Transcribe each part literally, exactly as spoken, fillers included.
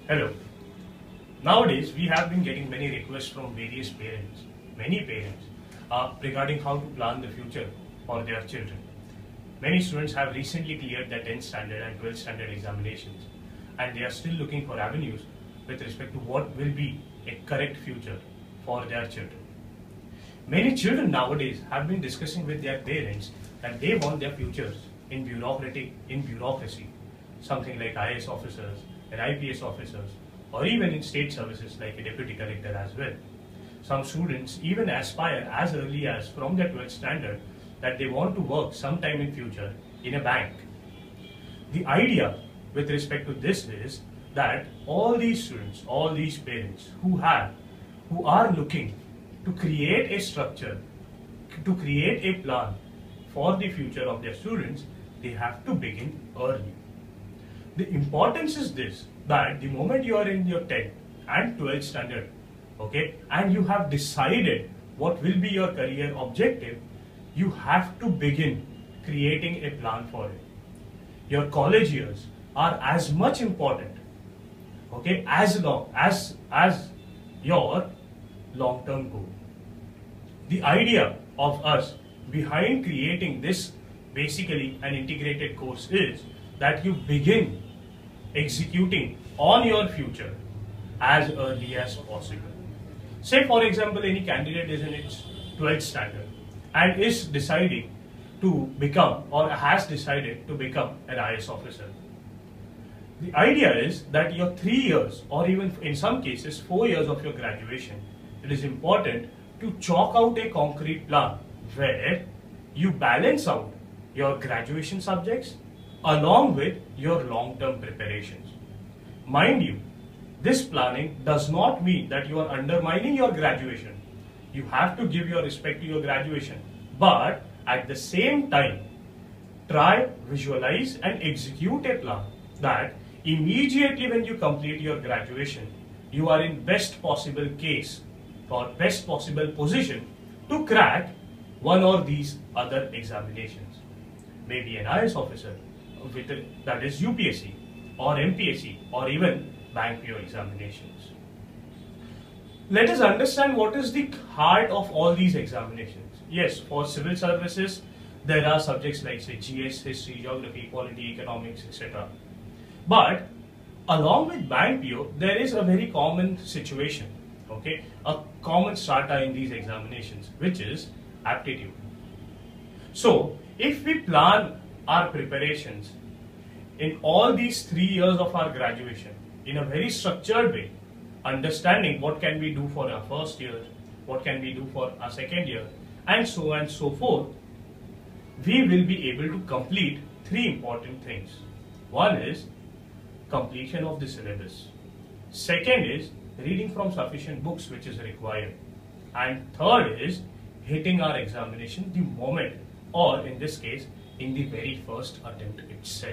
Hello. Nowadays, we have been getting many requests from various parents, many parents, uh, regarding how to plan the future for their children. Many students have recently cleared their tenth standard and twelfth standard examinations, and they are still looking for avenues with respect to what will be a correct future for their children. Many children nowadays have been discussing with their parents that they want their futures in bureaucratic, in bureaucracy, something like I A S officers and I P S officers, or even in state services like a deputy collector as well. Some students even aspire as early as from their twelfth standard that they want to work sometime in future in a bank. The idea with respect to this is that all these students, all these parents who have, who are looking to create a structure, to create a plan for the future of their students, they have to begin early. The importance is this, that the moment you are in your tenth and twelfth standard, okay, and you have decided what will be your career objective, you have to begin creating a plan for it. Your college years are as much important, okay, as long as as your long-term goal. The idea of us behind creating this basically an integrated course is that you begin executing on your future as early as possible. Say for example, any candidate is in its twelfth standard and is deciding to become or has decided to become an I A S officer. The idea is that your three years or even in some cases four years of your graduation, it is important to chalk out a concrete plan where you balance out your graduation subjects along with your long-term preparations. Mind you, this planning does not mean that you are undermining your graduation. You have to give your respect to your graduation, but at the same time, try, visualize and execute a plan that immediately when you complete your graduation, you are in best possible case or best possible position to crack one or these other examinations. Maybe an I A S officer, with a, that is U P S C or M P S C or even bank P O examinations. Let us understand what is the heart of all these examinations. Yes, for civil services, there are subjects like say G S, history, geography, polity, economics, et cetera. But along with bank P O, there is a very common situation, okay, a common strata in these examinations, which is aptitude. So, if we plan our preparations in all these three years of our graduation in a very structured way, understanding what can we do for our first year, what can we do for our second year, and so on and so forth, we will be able to complete three important things. One is completion of the syllabus. Second is reading from sufficient books which is required. And third is hitting our examination the moment, or in this case, in the very first attempt itself.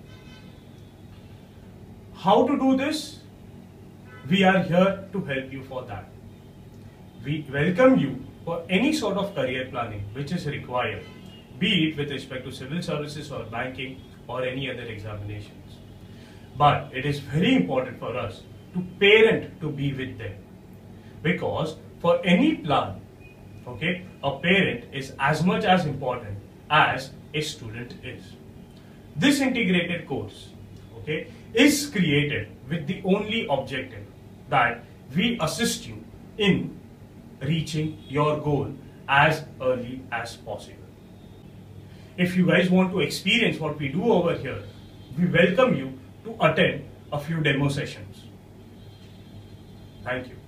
How to do this? We are here to help you for that. We welcome you for any sort of career planning which is required, be it with respect to civil services or banking or any other examinations. But it is very important for us to parent to be with them, because for any plan, okay, a parent is as much as important as a student is. This integrated course, okay, is created with the only objective that we assist you in reaching your goal as early as possible. If you guys want to experience what we do over here, we welcome you to attend a few demo sessions. Thank you.